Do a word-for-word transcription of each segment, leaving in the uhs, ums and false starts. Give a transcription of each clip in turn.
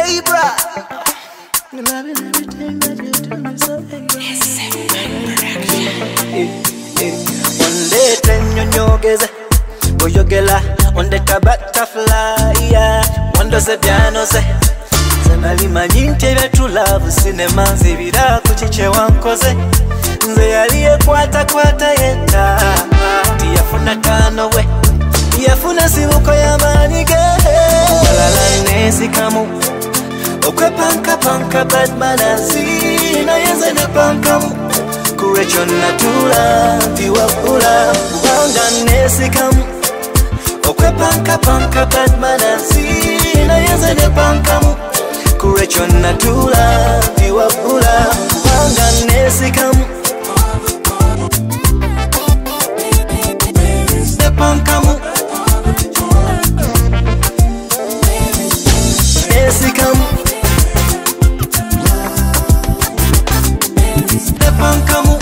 Hey, bruh. I'm loving everything that you do me so. One day, ten nyonyogeza, boyogela, one day tabata fly, yeah. One day se piano se, se nalimanyi ntebya true love cinema nzibira kuchiche wankoze, nze yaliye kwata kwata yeta, tiyafuna tano we, yafuna sibuko ya manige, kumalala nesi kamu, okwe panka panka bad manasi, na yenze ne pankamu. Kurecho natula, tiwa pula, wanga nesi kamu. Okwe panka panka bad manasi, na yenze ne pankamu. Kurecho natula, tiwa pula, wanga nesi kamu. Ne pankamu. Nesi kamu. Ne pankamu.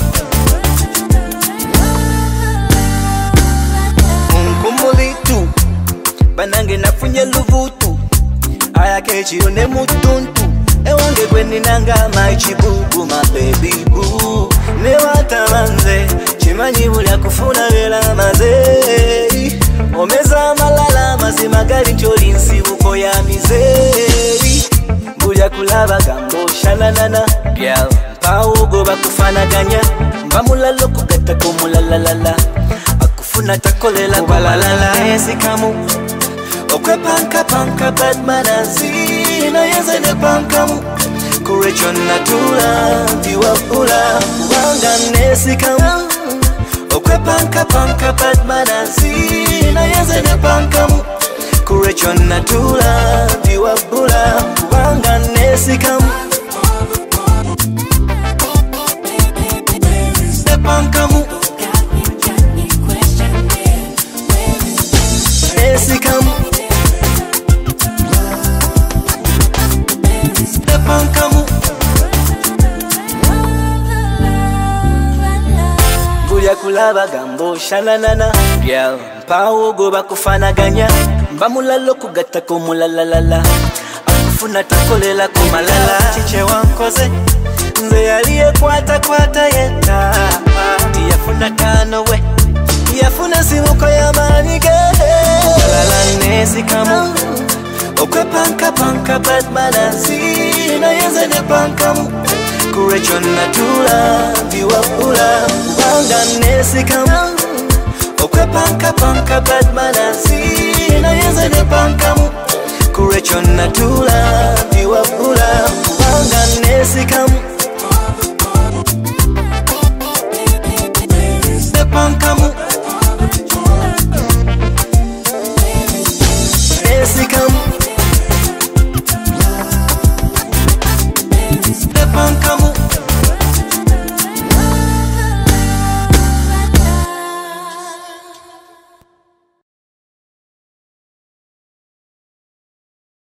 Nkumulitu banange nafunye luvutu ayake chirone mutuntu ewange kweni nanga maichibubu my baby boo ne watamanze chimanyi bulya kufuna vela mazei omeza malala mazima gali ncholi nsibuko ya mizei bulya kulaba gambo shananana girl mpawo goba kufanaganya mbamulalo kugata kumulalala akufuna takolela kwa lalala nesi kamu okwe panka panka bad manasi na yenze ne pankamu kurecho natula tiwa pula wanga nesi kamu okwe panka panka bad manasi na yenze ne pankamu kurecho natula tiwa pula wanga nesi kamu ne pankamu nesi kamu pankamu bulya kulaba gambo shananana girl mpawo goba kufanaganya mbamulalo kugata kumulalala akufuna takolela kumalala chiche wankoze nze yaliye kwata kwata yeta tiyafuna tano we yafuna sibuko ya manige lala nesi kamu okwe panka panka bad manasi na yenze ne pankamu kurecho natula tiwa pula wanga nesi kamu okwe panka panka bad manasi na yenze ne pankamu kurecho natula tiwa pula wanga nesi kamu